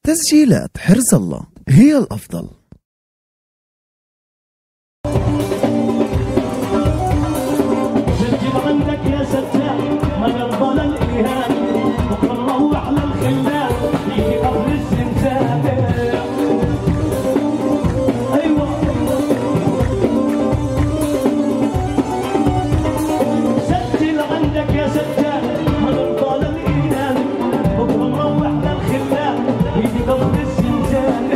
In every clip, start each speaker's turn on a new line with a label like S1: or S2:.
S1: تسجيلات حرز الله هي الأفضل.
S2: سجل عندك يا ستار ما يرضى للإهان بكرة نروح للخلان يجي قبل الزنزان. أيوة سجل عندك يا ستار ما يرضى للإهان بكرة نروح للخلان يجي قبل الزنزان.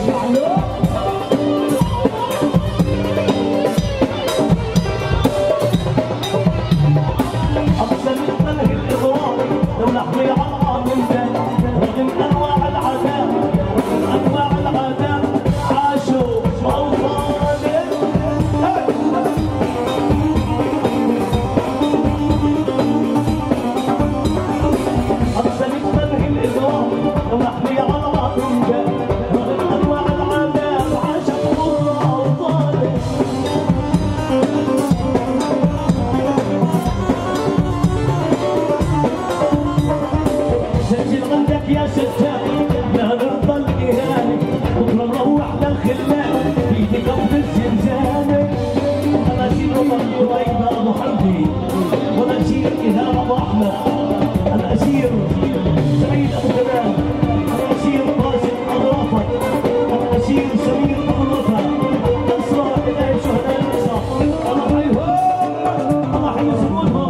S2: يا ستار لا نرضى الإهانة بكرة نروح للخلان يجي قبل الزنزان. أنا أسير وطني وإذا أبو حمدي وأنا أسير إذا أبو أحمد أنا أسير سعيد أبو جمال أنا أسير قاسم أبو رافض أنا أسير سمير أبو الوفا أسرار بداية شهداء النصر أنا حيهم أنا حيسمونهم.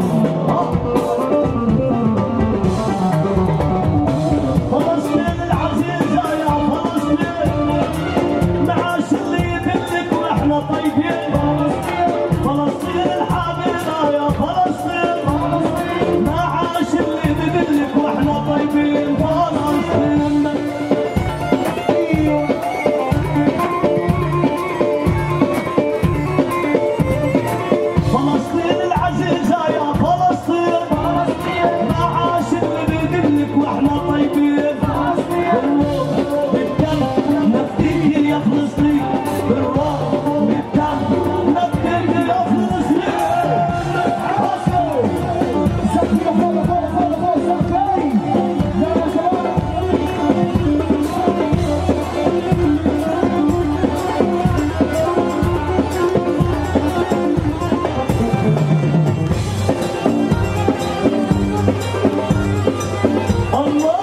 S2: فلسطين العزيزة يا فلسطين معاش اللي يدلك واحنا طيبين. فلسطين الحبيبة يا فلسطين معاش اللي يدلك واحنا طيبين. فلسطين فلسطين العزيزة يا فلسطين معاش اللي يدلك واحنا طيبين. يا فلسطين بالروح بالدم نبتدي يا فلسطين. زكي فوق فوق فوق فوق زكي يا شباب. الله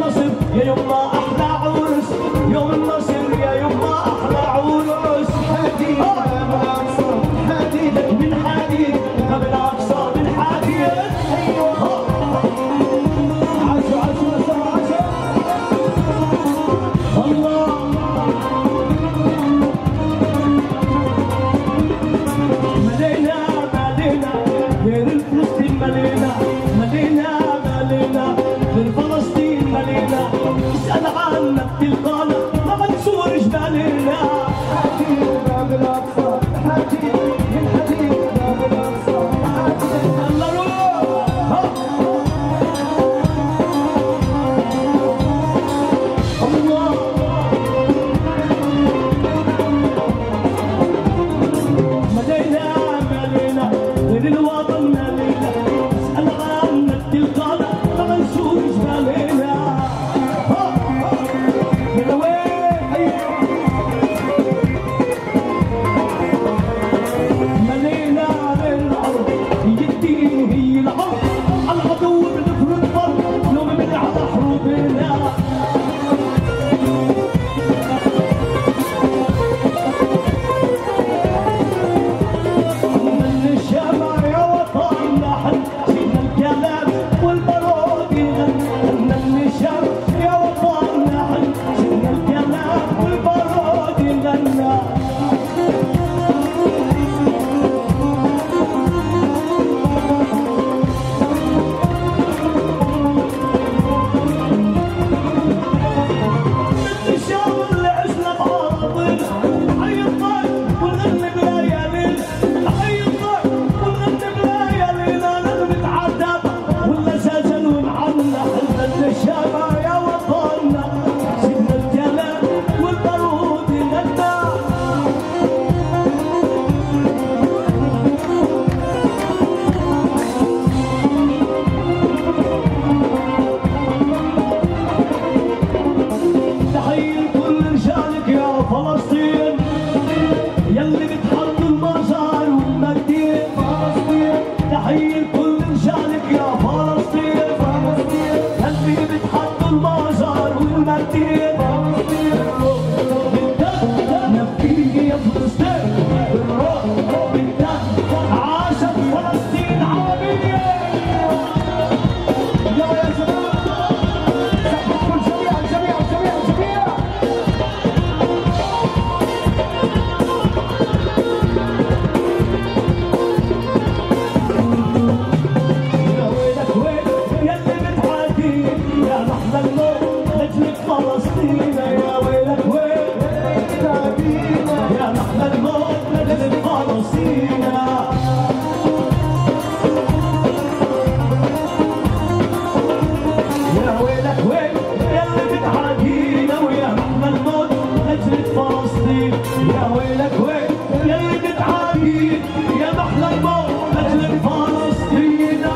S2: يوم ما أحلى عرس يوم النصر يا يوم ما أحلى عرس. ويلك ويل يا اللي تتعاقد يا محلى الموت لاجلك فلسطينا.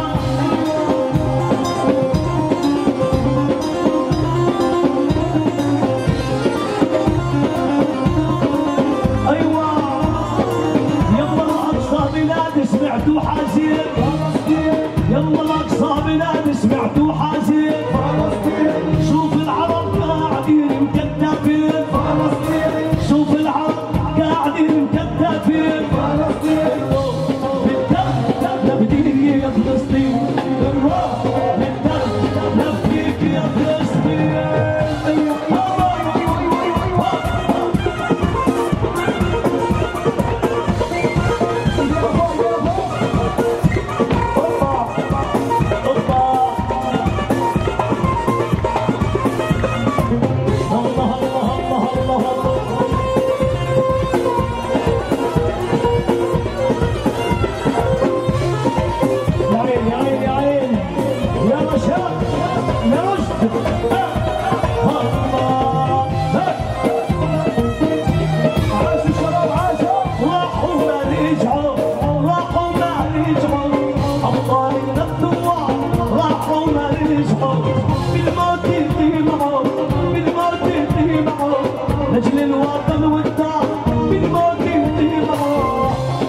S2: ايوه يما الاقصى بلاد سمعتوا حزين فلسطين، يما الاقصى بلاد سمعتوا حزين فلسطين. شوف العرب قاعدين مكتفين فلسطين، شوف العرب قاعدين مكتفين فلسطين. بالدم نبديك يا فلسطين، بالروح بالدم نبديك يا فلسطين. لاجل الوطن والدار بالموت يطيبها.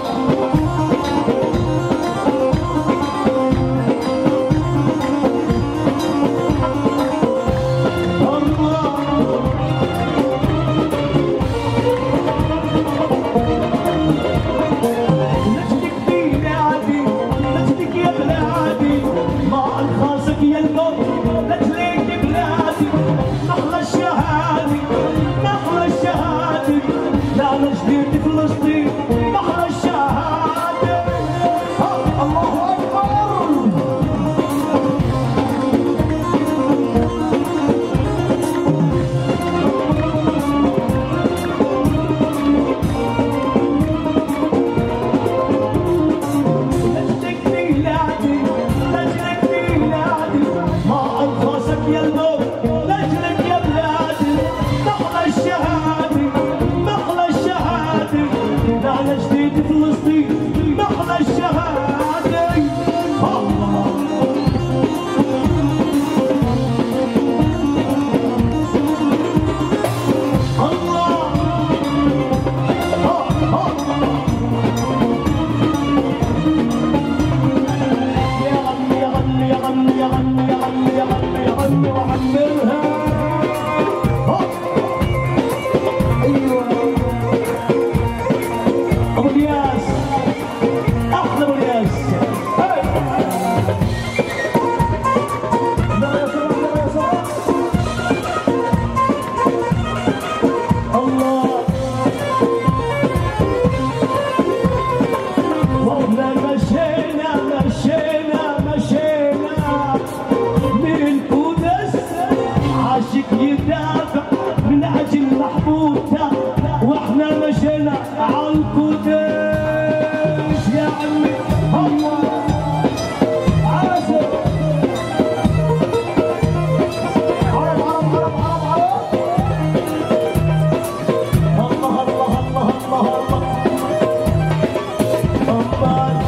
S2: لاجلك بلادي لاجلك يا بلادي ما الخاصك يا الموت لاجلك بلادي محلى الشهادي محلى الشهادة لا نجديد فلسطين محلى الشهادة. الله أكبر. لاجلك بلادي لاجلك بلادي ما أنفاسك يا الموت لاجلك يا بلادي محلى الشهادة محلى الشهادة لا نجديد فلسطين محلى الشهادة. غني وعمرها. ايوه ابو الياس احلى ابو الياس. الله واحنا مشينا مشينا مشينا من القدس عاشق يدافع من اجل محبوبته واحنا مشينا عالقدس يا عمي. الله عازف عرب عرب عرب عرب عرب. الله الله الله الله الله الله.